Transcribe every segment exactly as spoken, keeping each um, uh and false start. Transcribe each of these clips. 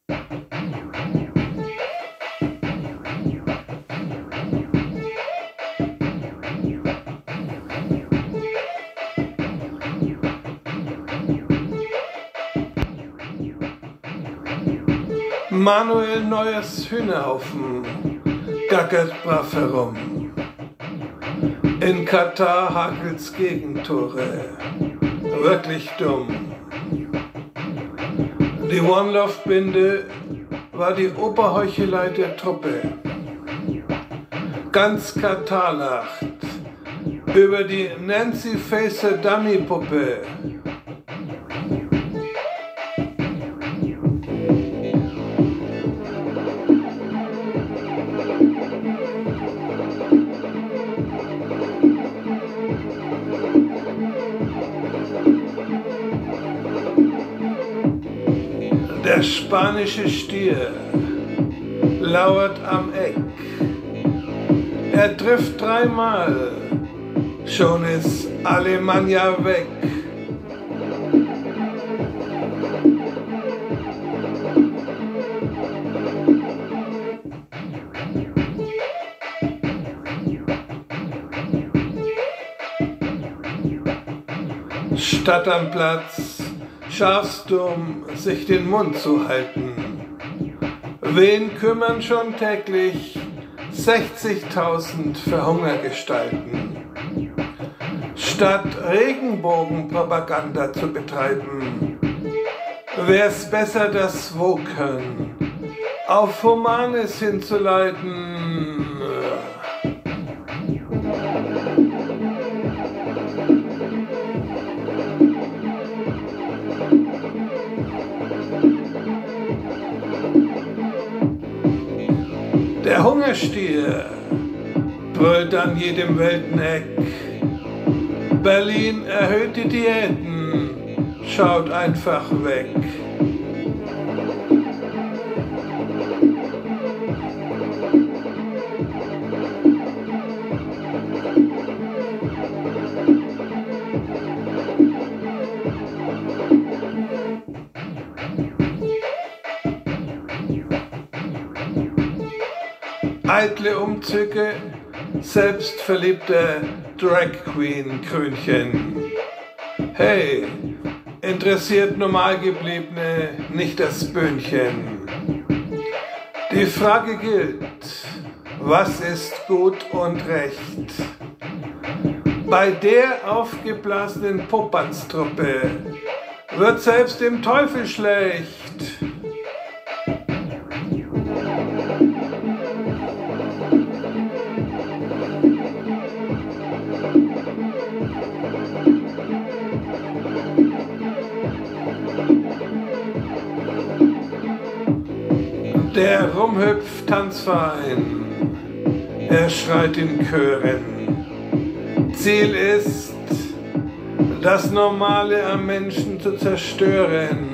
Manuel Neuers Hühnerhaufen gackert brav herum. In Katar hakelt's Gegentore. Wirklich dumm. Die One Love Binde war die Oberheuchelei der Truppe. Ganz Katar lacht über die Nancy Faeser Dummy Puppe. Der spanische Stier lauert am Eck. Er trifft dreimal, schon ist Alemannia weg. Statt am Platz schafsdumm sich den Mund zu halten. Wen kümmern schon täglich sechzigtausend Verhungergestalten? Statt Regenbogenpropaganda zu betreiben, wär's besser, das Woken auf Humanes hinzuleiten. Der Hungerstier brüllt an jedem Welteneck. Berlin erhöht die Diäten, schaut einfach weg. Eitle Umzüge, selbstverliebte Drag Queen Krönchen. Hey, interessiert Normalgebliebene nicht das Böhnchen. Die Frage gilt, was ist gut und recht? Bei der aufgeblasenen Popanztruppe wird selbst dem Teufel schlecht. Der Rumhüpf-Tanzverein, er schreit in Chören. Ziel ist, das Normale am Menschen zu zerstören.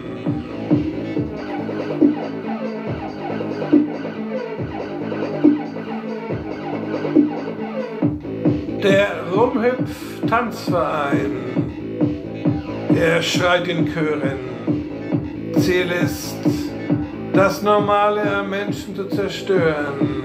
Der Rumhüpf-Tanzverein, er schreit in Chören. Ziel ist, das Normale am Menschen zu zerstören.